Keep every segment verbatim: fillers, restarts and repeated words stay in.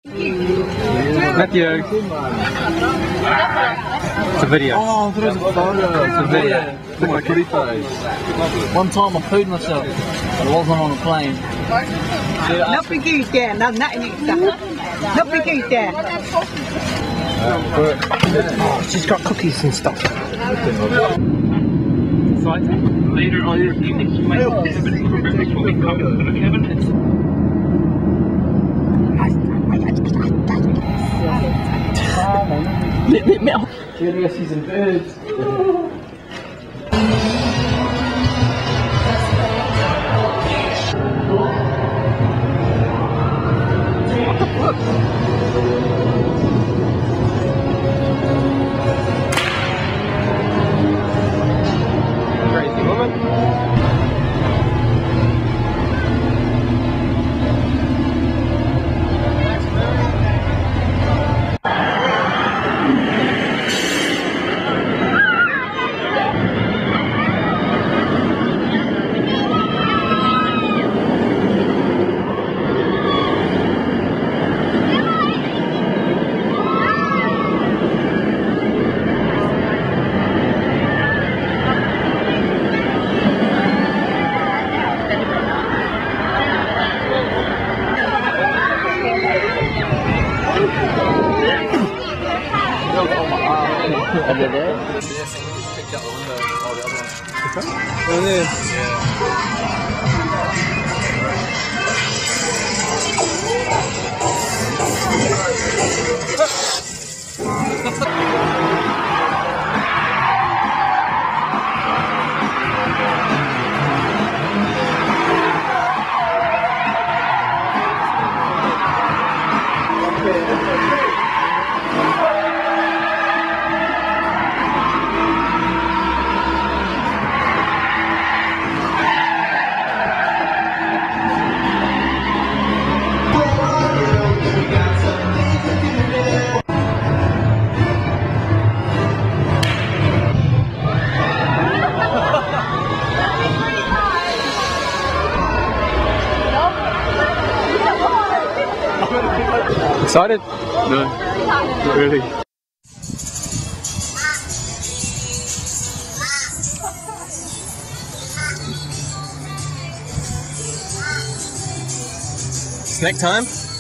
Matthew. It's a video. Oh, there is a photo. It's a video. Look at my kitty face. One time I pooed myself. I wasn't on a plane. Not because there, no, not in it. Not because there. Oh, she's got cookies and stuff. Later on this evening, you might have visited for breakfast will be coming, but Kevin. Lip, lip, metal. Curiosities and birds. Crazy woman. Under there? Yeah, someone just picked up the window of all the other ones. Oh, yeah. Excited? No, not really. Snack time?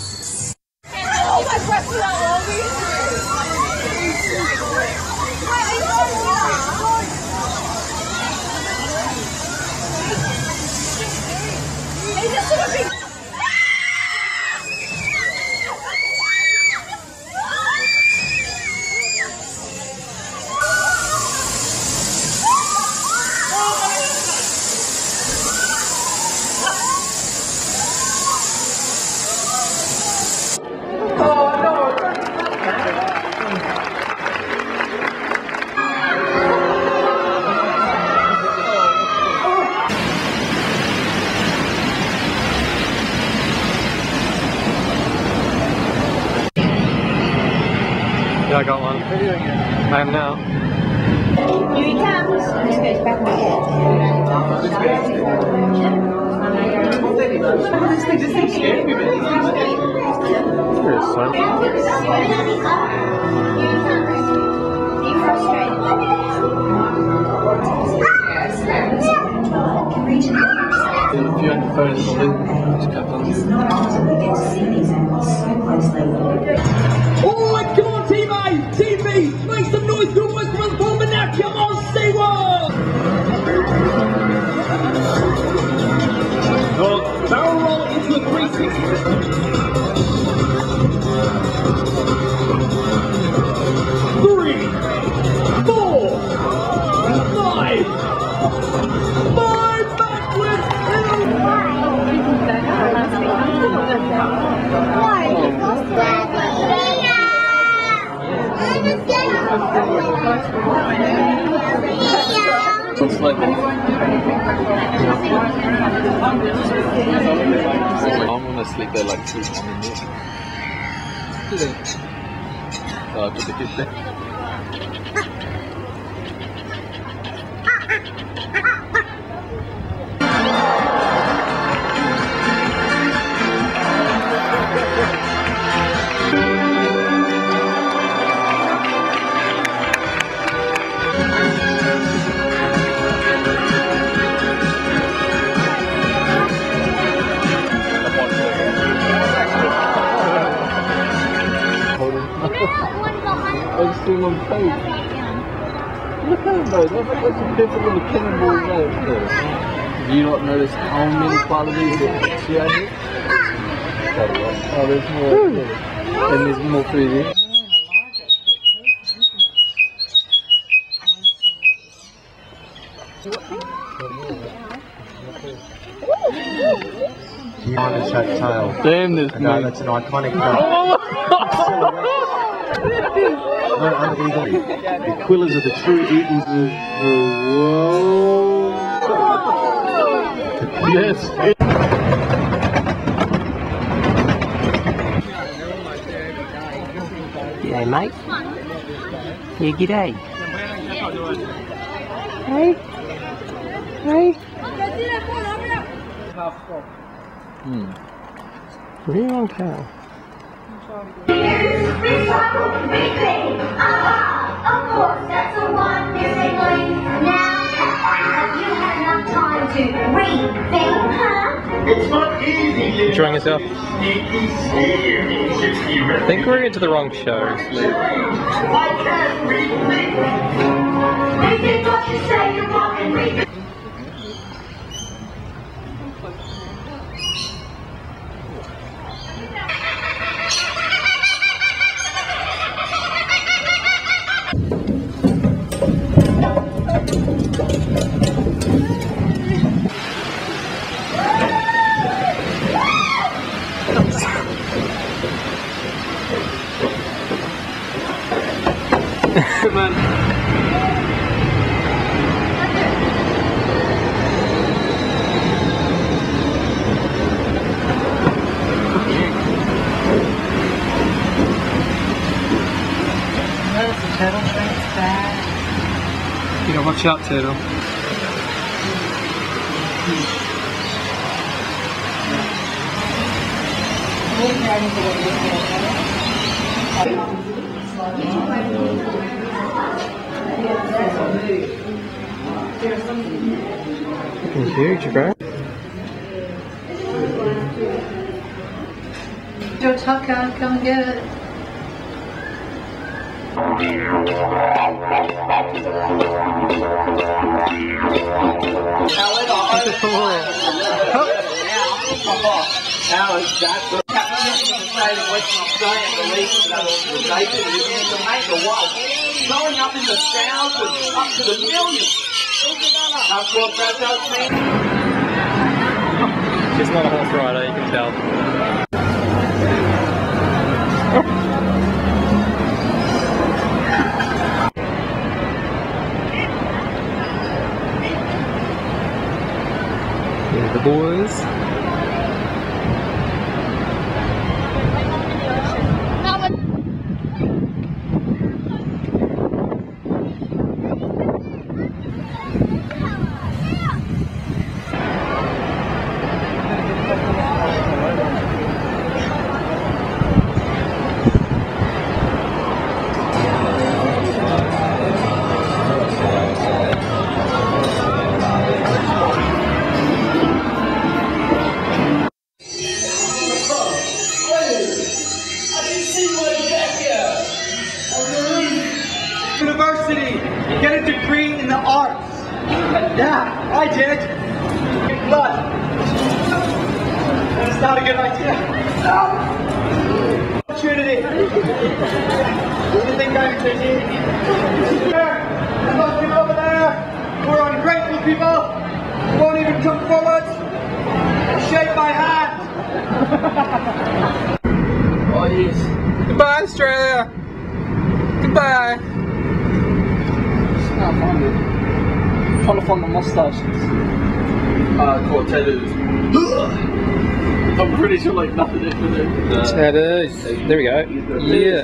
Yeah, I got one. I am now. Here he comes. This goes back my Here is son. If you had the phone, just kept on. Alright, come on team A, team B, make some noise, do West Transformer now, come on, say what? The barrel roll into a three sixty. Three, four, five, five backwards, Looks like I'm gonna sleep there like two minutes. Uh, to the kitchen. just doing on the page. Look at them though, they're like some people on the cannonballs there. Do you not notice how many qualities that she had here? Oh, there's more. Hmm. And there's more food here. Minus that tail. Damn this No, that's an iconic duck. No, uneagle. The quillers are the true eagles of the world. Yes. G'day, mate. Yeah, g'day. Hey. Hey. Hmm. Really long tail. Aha! Of course, that's the one missing link. Now, have you had enough time to rethink, huh? It's not easy. Enjoying yourself? I think we're into the wrong show. I can't rethink. Rethink what you say you want and rethink. Come on. There's the turtle shrink's back. You gotta watch out, turtle. It's huge, bro. Joe Tucker, come and get it. Now it's that the captain of Western Australia released that organisation is to make the wild going up in the thousands, up to the millions. How cool that does mean? She's not a horse rider, you can tell. Here's the boys. University, get a degree in the arts. Yeah, I did. But that's not a good idea. Opportunity. Do you think I'm busy? There, and those people over there who are ungrateful people who won't even come forward and shake my hand. Oh yes. Goodbye, Australia. Goodbye. I can't find it. I'm trying to find the mustaches. Uh, called tattoos. I'm pretty sure like nothing is for them. Tattoos. There we go. Yeah.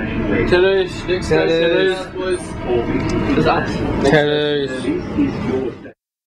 Tattoos. Next Tattoos. tattoos was. Tattoos.